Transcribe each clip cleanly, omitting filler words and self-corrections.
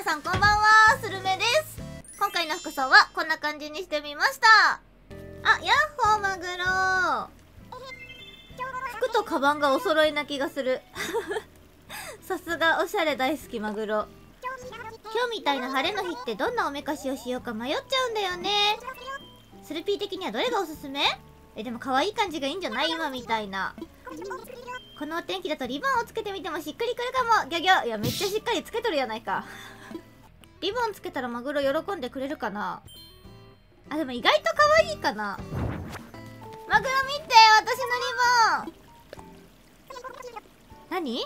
さんこんばんは、スルメです。今回の服装はこんな感じにしてみました。あ、ヤッホーマグロ。服とカバンがお揃いな気がする。さすがおしゃれ大好きマグロ。今日みたいな晴れの日ってどんなおめかしをしようか迷っちゃうんだよね。スルピー的にはどれがおすすめ？でも可愛い感じがいいんじゃない？今みたいな。このお天気だとリボンをつけてみてもしっくりくるかも。ギョギョ。いや、めっちゃしっかりつけとるやないか。リボンつけたらマグロ喜んでくれるかな。あ、でも意外と可愛いかな。マグロ見て、私のリボン。何？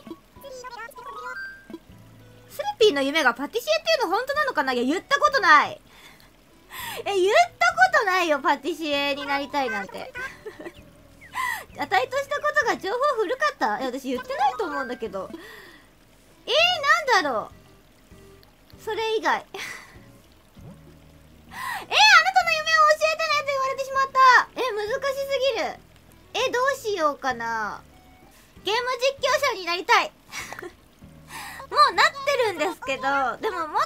スリピーの夢がパティシエっていうの本当なのかな。いや、言ったことない。言ったことないよ、パティシエになりたいなんて。値としたことが情報古かった？私言ってないと思うんだけど。なんだろう。それ以外。あなたの夢を教えてねって言われてしまった。難しすぎる。どうしようかな。ゲーム実況者になりたい。もうなってるんですけど、でももっ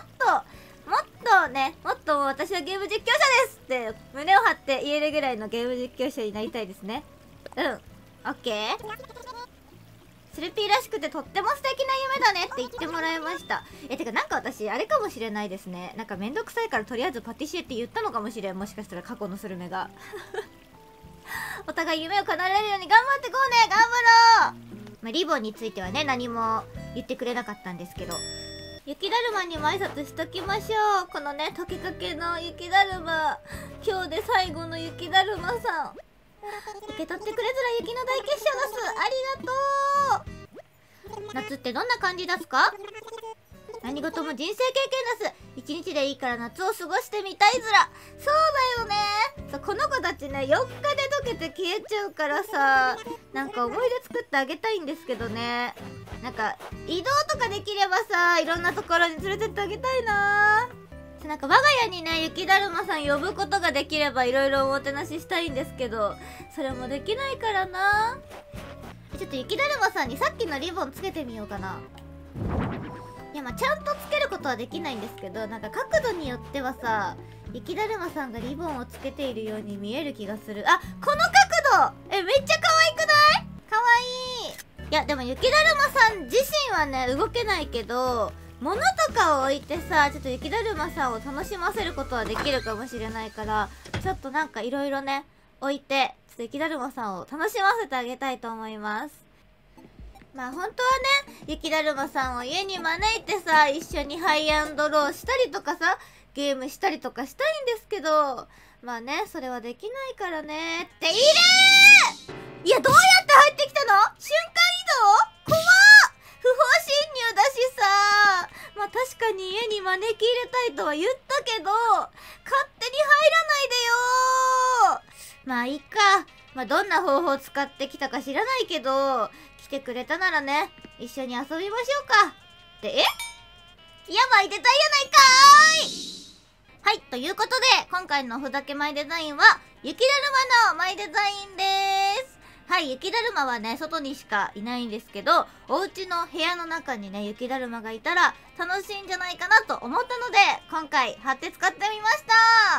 と私はゲーム実況者ですって胸を張って言えるぐらいのゲーム実況者になりたいですね。オッケー。スルピーらしくてとっても素敵な夢だねって言ってもらいました。てかなんか私あれかもしれないですね。なんかめんどくさいからとりあえずパティシエって言ったのかもしれん。もしかしたら過去のスルメが。お互い夢を叶えられるように頑張ってこうね。頑張ろう。リボンについてはね、何も言ってくれなかったんですけど、雪だるまにも挨拶しときましょう。このね、溶けかけの雪だるま、今日で最後の雪だるまさん、受け取ってくれずら雪の大結晶出す。ありがとう。夏ってどんな感じ出すか？何事も人生経験出す。一日でいいから夏を過ごしてみたいずら。そうだよね。この子たちね、4日で溶けて消えちゃうからさ、なんか思い出作ってあげたいんですけどね。なんか移動とかできればさ、いろんなところに連れてってあげたいな。なんか我が家にね、雪だるまさん呼ぶことができればいろいろおもてなししたいんですけど、それもできないからな。ちょっと雪だるまさんにさっきのリボンつけてみようかな。いや、まあちゃんとつけることはできないんですけど、なんか角度によってはさ、雪だるまさんがリボンをつけているように見える気がする。あ、この角度めっちゃ可愛くない？可愛い。いや、でも雪だるまさん自身はね、動けないけど、物とかを置いてさ、ちょっと雪だるまさんを楽しませることはできるかもしれないから、ちょっとなんかいろいろね、置いて、ちょっと雪だるまさんを楽しませてあげたいと思います。まあ本当はね、雪だるまさんを家に招いてさ、一緒にハイアンドローしたりとかさ、ゲームしたりとかしたいんですけど、まあね、それはできないからね。っていや、どうやって入ってきたの？瞬間移動？怖っ！不法侵入だしさ、まあ確かに家に招き入れたいとは言ったけど、勝手に入らないでよー。まあいいか。まあどんな方法を使ってきたか知らないけど、来てくれたならね、一緒に遊びましょうか。ってやばい、出たいやないかーい。はい、ということで今回のふだけマイデザインは雪だるまのマイデザインでーす。はい、雪だるまはね、外にしかいないんですけど、お家の部屋の中にね、雪だるまがいたら楽しいんじゃないかなと思ったので、今回貼って使ってみました。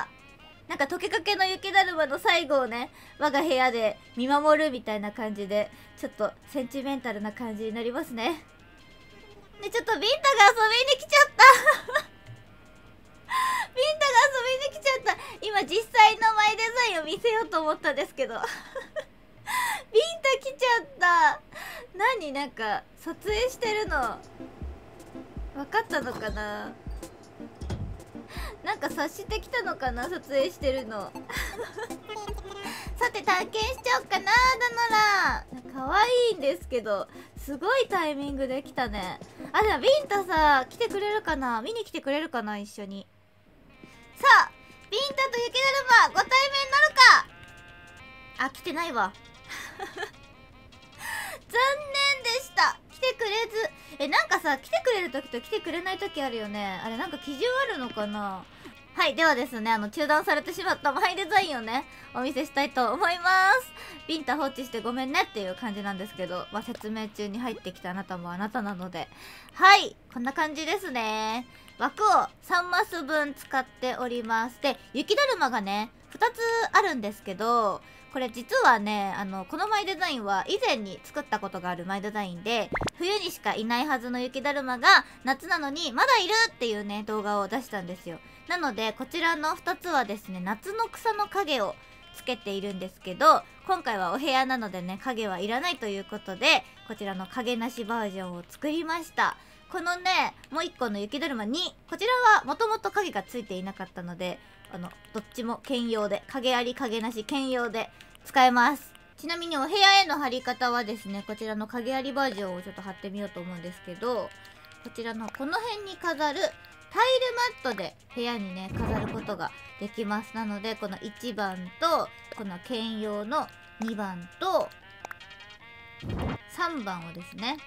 なんか溶けかけの雪だるまの最後をね、我が部屋で見守るみたいな感じで、ちょっとセンチメンタルな感じになりますね。で、ちょっとビンタが遊びに来ちゃった。ビンタが遊びに来ちゃった。今実際のマイデザインを見せようと思ったんですけど。ビンタ来ちゃった。何？なんか撮影してるの分かったのかな。なんか察してきたのかな、撮影してるの。さて探検しちゃおうかな。だなら可愛いんですけど、すごいタイミングで来たね。あ、でもビンタさ来てくれるかな、見に来てくれるかな、一緒に。さあ、ビンタと雪だるまご対面なるか。あ、来てないわ。残念でした。来てくれず。なんかさ、来てくれる時と来てくれない時あるよね。あれなんか基準あるのかな。 はい、ではですね、中断されてしまったマイデザインをね、お見せしたいと思います。ビンタ放置してごめんねっていう感じなんですけど、まあ、説明中に入ってきたあなたもあなたなので。はい、こんな感じですね。枠を3マス分使っております。で、雪だるまがね、2つあるんですけど、これ実はね、このマイデザインは以前に作ったことがあるマイデザインで、冬にしかいないはずの雪だるまが夏なのにまだいるっていうね、動画を出したんですよ。なので、こちらの2つはですね、夏の草の影をつけているんですけど、今回はお部屋なのでね、影はいらないということで、こちらの影なしバージョンを作りました。このね、もう1個の雪だるま2、こちらはもともと影がついていなかったので、どっちも兼用で、影あり影なし兼用で使えます。ちなみにお部屋への貼り方はですね、こちらの影ありバージョンをちょっと貼ってみようと思うんですけど、こちらのこの辺に飾るタイルマットで部屋にね、飾ることができます。なので、この1番と、この兼用の2番と、3番をですね、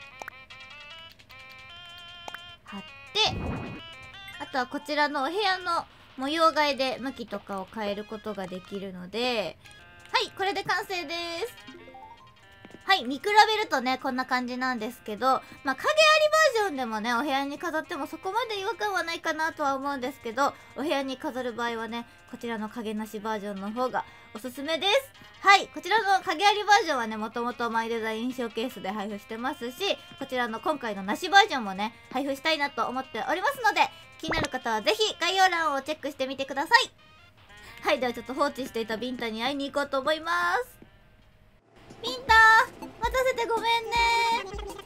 貼って、あとはこちらのお部屋の模様替えで向きとかを変えることができるので、はい、これで完成です。はい、見比べるとね、こんな感じなんですけど、まあ、影ありバージョンでもね、お部屋に飾ってもそこまで違和感はないかなとは思うんですけど、お部屋に飾る場合はね、こちらの影なしバージョンの方がおすすめです。はい、こちらの影ありバージョンはね、もともとマイデザインショーケースで配布してますし、こちらの今回のなしバージョンもね、配布したいなと思っておりますので、気になる方はぜひ概要欄をチェックしてみてください。はい、ではちょっと放置していたビンタに会いに行こうと思います。ビンタ待たせてごめんね。あー、ごめん、まだ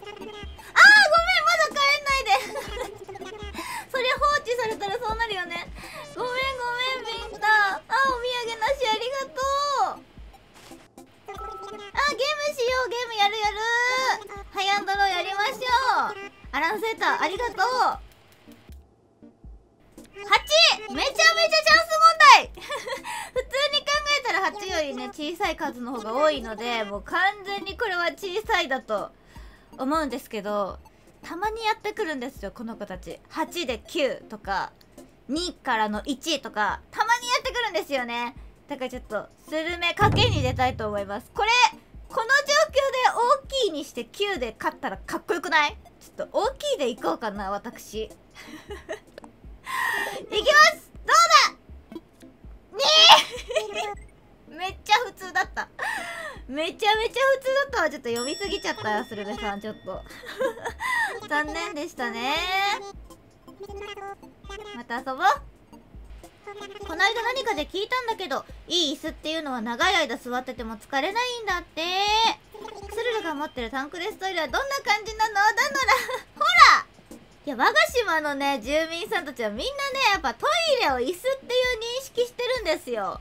帰んないでそりゃ放置されたらそうなるよね。ごめんビンタ。あ、お土産なしありがとう。あ、ゲームしよう。ゲームやる。ハイアンドローやりましょう。アランセーターありがとう。8！ めちゃめちゃチャンス問題普通に考えたら8よりね、小さい数の方が多いので、もう完全にこれは小さいだと思うんですけど、たまにやってくるんですよ、この子たち。8で9とか、2からの1とか、たまにやってくるんですよね。だからちょっと、スルメ賭けに出たいと思います。この状況で大きいにして9で勝ったらかっこよくない？ちょっと大きいでいこうかな、私。いきます。どうだ！めっちゃ普通だった。めちゃめちゃ普通だったわ。ちょっと読みすぎちゃったよ、スルベさん。ちょっと残念でしたね。また遊ぼう。この間何かで聞いたんだけど、いい椅子っていうのは長い間座ってても疲れないんだって。スルルが持ってるタンクレストイレはどんな感じなの？だならほら、いや、我が島のね、住民さんたちはみんなね、やっぱトイレを椅子っていう認識してるんですよ。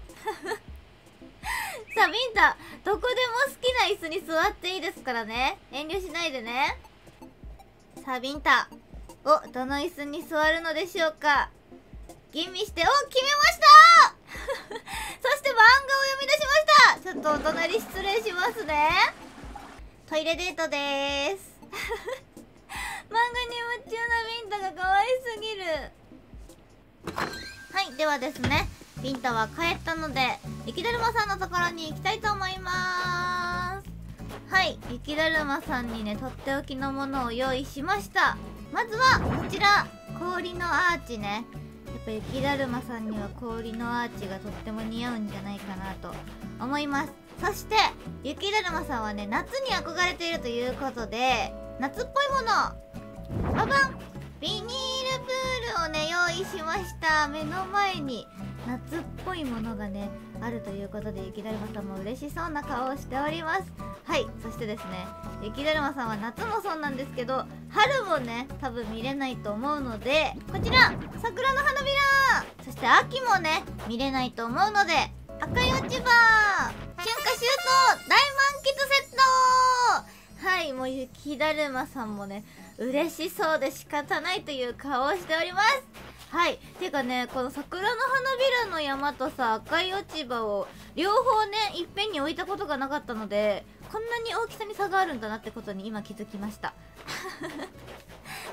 さあ、ミンタ、どこでも好きな椅子に座っていいですからね。遠慮しないでね。さあ、ミンタ。どの椅子に座るのでしょうか。吟味して、決めましたそして漫画を読み出しました。ちょっとお隣失礼しますね。トイレデートでーす。漫画に夢中なビンタが可愛すぎる。はい、ではですね、ビンタは帰ったので、雪だるまさんのところに行きたいと思いまーす。はい、雪だるまさんにね、とっておきのものを用意しました。まずはこちら、氷のアーチね。やっぱ雪だるまさんには氷のアーチがとっても似合うんじゃないかなと思います。そして雪だるまさんはね、夏に憧れているということで、夏っぽいもの、ババン、ビニールプールをね、用意しました。目の前に夏っぽいものがね、あるということで、雪だるまさんも嬉しそうな顔をしております。はい、そしてですね、雪だるまさんは夏もそうなんですけど、春もね、多分見れないと思うので、こちら、桜の花びら、そして秋もね、見れないと思うので、赤い落ち葉、春夏秋冬大満喫セット。はい、もう雪だるまさんもね、嬉しそうで仕方ないという顔をしております。はい、てかね、この桜の花びらの山とさ、赤い落ち葉を両方ね、いっぺんに置いたことがなかったので、こんなに大きさに差があるんだなってことに今気づきました。こ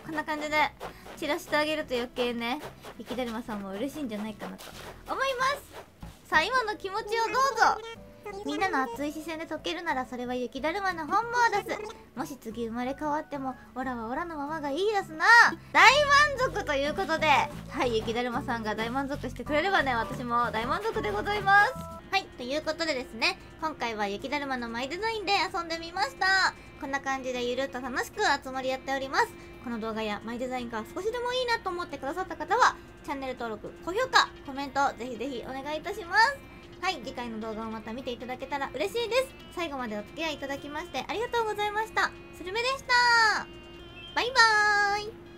こんな感じで散らしてあげると余計ね、雪だるまさんも嬉しいんじゃないかなと思います。さあ今の気持ちをどうぞ。みんなの熱い視線で溶けるならそれは雪だるまの本望です。もし次生まれ変わってもオラはオラのままがいいですな。大満足ということで、はい、雪だるまさんが大満足してくれればね、私も大満足でございます。はい、ということでですね、今回は雪だるまのマイデザインで遊んでみました。こんな感じでゆるっと楽しく集まりやっております。この動画やマイデザインが少しでもいいなと思ってくださった方はチャンネル登録、高評価、コメントぜひぜひお願いいたします。はい、次回の動画をまた見ていただけたら嬉しいです。最後までお付き合いいただきましてありがとうございました。スルメでした。バイバーイ。